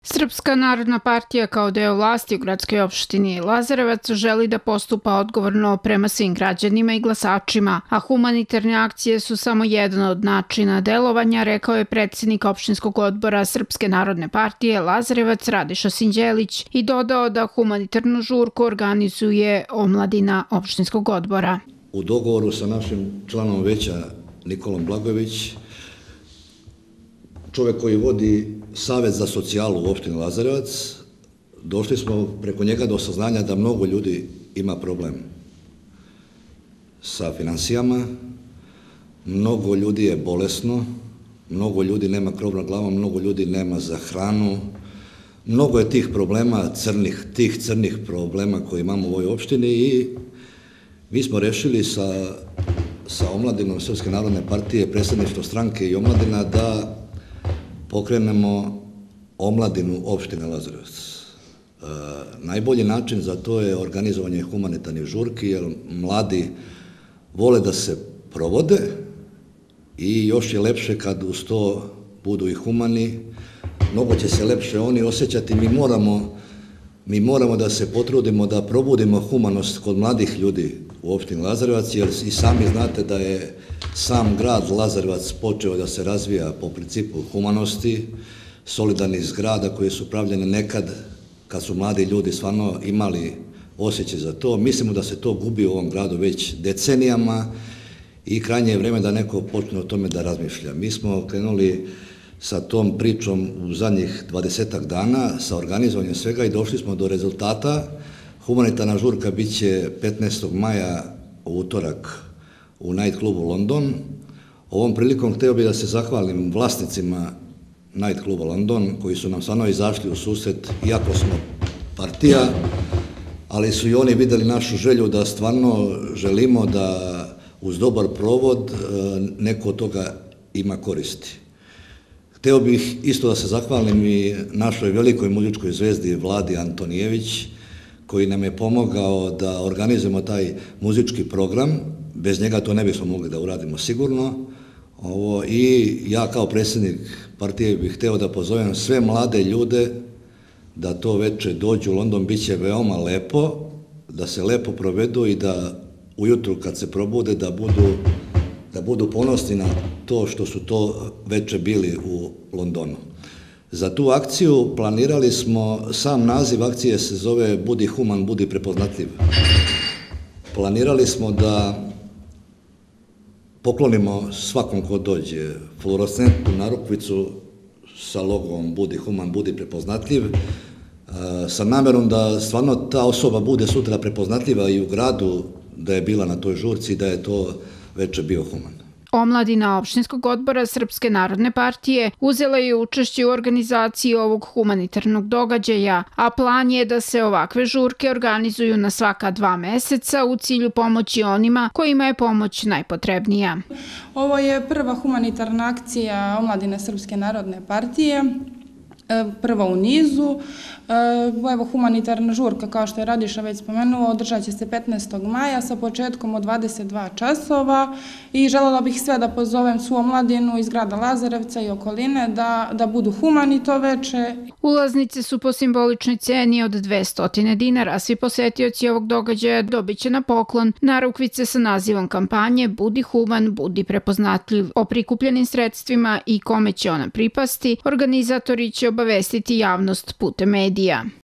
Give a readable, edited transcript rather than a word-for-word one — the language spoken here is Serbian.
Srpska narodna partija kao deo vlasti u gradskoj opštini Lazarevac želi da postupa odgovorno prema svim građanima i glasačima, a humanitarne akcije su samo jedan od načina delovanja, rekao je predsjednik opštinskog odbora Srpske narodne partije Lazarevac Radiša Sinđelić i dodao da humanitarnu žurku organizuje omladina opštinskog odbora. U dogovoru sa našim članom veća Nikolom Blagojević, čovjek koji vodi Savjet za socijalu u opštini Lazarevac, došli smo preko njega do saznanja da mnogo ljudi ima problem sa financijama, mnogo ljudi je bolesno, mnogo ljudi nema krov nad glavom, mnogo ljudi nema za hranu, mnogo je tih problema, tih crnih problema koje imamo u ovoj opštini i mi smo rešili sa omladinom Srpske narodne partije, predstavništvo stranke i omladina da pokrenemo omladinu opštine Lazarevac. Najbolji način za to je organizovanje humanitarnih žurki, jer mladi vole da se provode i još je lepše kad uz to budu i humani. Mnogo će se lepše oni osjećati. Mi moramo da se potrudimo da probudimo humanost kod mladih ljudi u opštini Lazarevac, jer i sami znate da je sam grad Lazarevac počeo da se razvija po principu humanosti, solidarnih zgrada koje su pravljene nekad kad su mladi ljudi stvarno imali osjećaj za to. Mislimo da se to gubi u ovom gradu već decenijama i krajnje je vreme da neko počne o tome da razmišlja. Mi smo krenuli sa tom pričom u zadnjih 20 dana, sa organizovanjem svega i došli smo do rezultata. Humanitarna žurka bit će 15. maja u utorak u Night klubu London. Ovom prilikom hteo bih da se zahvalim vlasnicima Night kluba London koji su nam stvarno izašli u susret, iako smo partija, ali su i oni videli našu želju da stvarno želimo da uz dobar provod neko od toga ima koristi. Hteo bih isto da se zahvalim i našoj velikoj muzičkoj zvezdi Vladi Antonijević, koji nam je pomogao da organizujemo taj muzički program. Bez njega to ne bismo mogli da uradimo sigurno. I ja kao predsjednik partije bih hteo da pozovem sve mlade ljude da to veče dođu u London, bit će veoma lepo, da se lepo provedu i da ujutru kad se probude da budu ponosni na to što su to veče bili u Londonu. Za tu akciju planirali smo, sam naziv akcije se zove Budi human, budi prepoznatljiv. Planirali smo da poklonimo svakom ko dođe fluorescentnu narukvicu sa logom Budi human, budi prepoznatljiv, sa namerom da stvarno ta osoba bude sutra prepoznatljiva i u gradu da je bila na toj žurci i da je to veče bio human. Omladina opštinskog odbora Srpske narodne partije uzela je učešće u organizaciji ovog humanitarnog događaja, a plan je da se ovakve žurke organizuju na svaka 2 meseca u cilju pomoći onima kojima je pomoć najpotrebnija. Ovo je prva humanitarna akcija omladine Srpske narodne partije, prva u nizu. Evo, humanitarna žurka, kao što je Radiša već spomenuo, održat će se 15. maja sa početkom od 22 časova i želela bih sve da pozovem svu omladinu iz grada Lazarevca i okoline da budu humani to veče. Ulaznice su po simboličnoj ceni od 200 dinara, a svi posetioci ovog događaja dobit će na poklon narukvice sa nazivom kampanje Budi human, budi prepoznatljiv. O prikupljenim sredstvima i kome će ona pripasti, organizatori će obavestiti javnost putem medija.